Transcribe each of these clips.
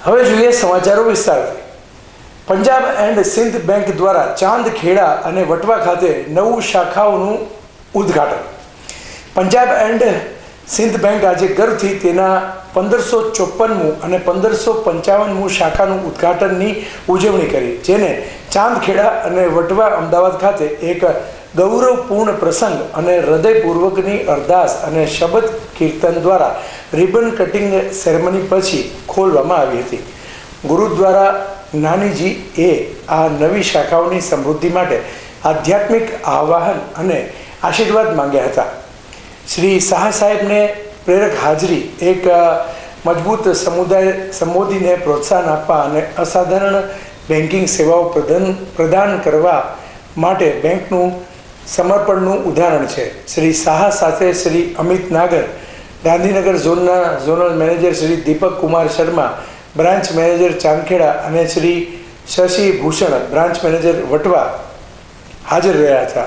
હવે જોઈએ સમાચારો વિસ્તારથી। પંજાબ એન્ડ સિંધ બેંક દ્વારા ચાંદખેડા અને વટવા ખાતે 9 શાખાઓનું ઉદ્ઘાટન। પંજાબ એન્ડ સિંધ બેંક આજે ગર્વથી તેના 1554મું અને 1555મું શાખાનું ઉદ્ઘાટનની ઉજવણી કરી, જેને ચાંદખેડા અને વટવા અમદાવાદ ખાતે એક ગૌરવપૂર્ણ પ્રસંગ અને હૃદયપૂર્વકની અરદાસ અને શબ્દ કીર્તન દ્વારા રિબન કટિંગ સેરેમની પછી ખોલવામાં આવી હતી। ગુરુદ્વારા જ્ઞાનીજી એ આ નવી શાખાઓની સમૃદ્ધિ માટે આધ્યાત્મિક આહ્વાન અને આશીર્વાદ માંગ્યા હતા। શ્રી શાહ સાહેબને પ્રેરક હાજરી એક મજબૂત સમુદાય સંબોધીને પ્રોત્સાહન આપવા અને અસાધારણ બેન્કિંગ સેવાઓ પ્રદાન કરવા માટે બેંકનું સમર્પણનું ઉદાહરણ છે। શ્રી શાહ સાથે Shri Amit Nagar, Gandhinagar zonal manager Shri Deepak Kumar Sharma, branch manager Chandkheda અને શ્રી શશી ભૂષણ, બ્રાન્ચ મેનેજર વટવા હાજર રહ્યા હતા।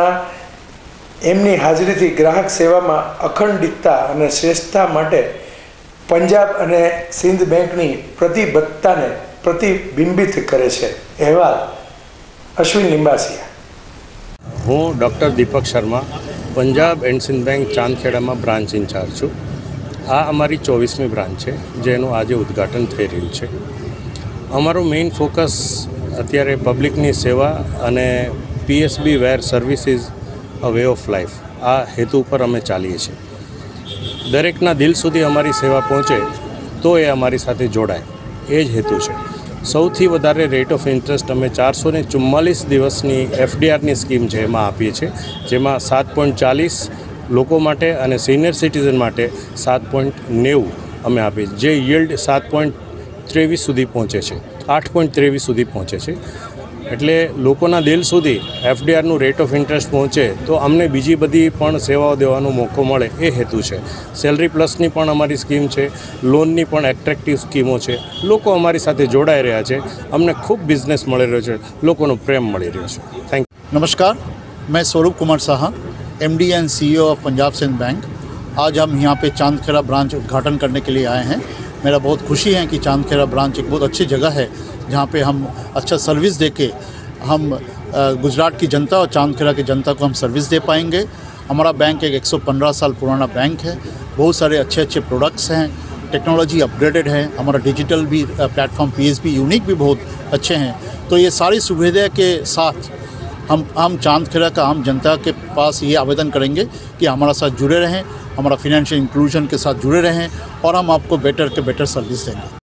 એમની હાજરીથી ગ્રાહક સેવામાં અખંડિતતા અને શ્રેષ્ઠતા માટે પંજાબ અને સિંધ બેંકની પ્રતિબદ્ધતાને પ્રતિબિંબિત કરે છે। અહેવાલ અશ્વિન લિંબાસિયા। હું doctor Deepak Sharma, Punjab and Sindh bank ચાંદખેડામાં બ્રાન્ચ ઇન્ચાર્જ છું। આ અમારી 24મી બ્રાન્ચ છે, જેનું આજે ઉદ્ઘાટન થઈ રહ્યું છે। અમારું મેઇન ફોકસ અત્યારે પબ્લિકની સેવા અને PSB where service is a way of life, આ હેતુ પર અમે ચાલીએ છીએ। દરેકના દિલ સુધી અમારી સેવા પહોંચે તો એ અમારી સાથે જોડાય, એ જ હેતુ છે। સૌથી વધારે રેટ ઓફ ઇન્ટરેસ્ટ અમે 444 દિવસની એફડીઆરની સ્કીમ છે એમાં આપીએ છીએ, જેમાં 7.40 લોકો માટે અને સિનિયર સિટીઝન માટે 7.90 અમે આપીએ છીએ, જે યીલ્ડ 7.23 સુધી પહોંચે છે, 8.23 સુધી પહોંચે છે। એટલે લોકોના દિલ સુધી એફડીઆરનું રેટ ઓફ ઇન્ટરેસ્ટ પહોંચે તો અમને બીજી બધી પણ સેવાઓ દેવાનો મોકો મળે, એ હેતુ છે। સેલરી પ્લસની પણ અમારી સ્કીમ છે, લોનની પણ એટ્રેક્ટિવ સ્કીમો છે। લોકો અમારી સાથે જોડાઈ રહ્યા છે, અમને ખૂબ બિઝનેસ મળી રહ્યો છે, લોકોનો પ્રેમ મળી રહ્યો છે। Thank you. नमस्कार, मैं Swaroop Kumar Saha, MD and CEO of Punjab Sindh bank. आज हम यहाँ पे चांदखेड़ा ब्रांच उद्घाटन करने के लिए आए हैं। मेरा बहुत खुशी है कि चांदखेड़ा ब्रांच एक बहुत अच्छी जगह है जहाँ पे हम अच्छा सर्विस दे के हम गुजरात की जनता और चांदखेड़ा की जनता को हम सर्विस दे पाएंगे। हमारा बैंक एक 115 साल पुराना बैंक है, बहुत सारे अच्छे प्रोडक्ट्स हैं, टेक्नोलॉजी अपग्रेडेड है, हमारा डिजिटल भी प्लेटफॉर्म पीएसबी यूनिक भी बहुत अच्छे हैं। तो ये सारी सुविधा के साथ हम चांदखेड़ा का आम जनता के पास ये आवेदन करेंगे कि हमारा साथ जुड़े रहें, हमारा फिनेंशियल इंक्लूजन के साथ जुड़े रहें और हम आपको बेटर के बेटर सर्विस देंगे।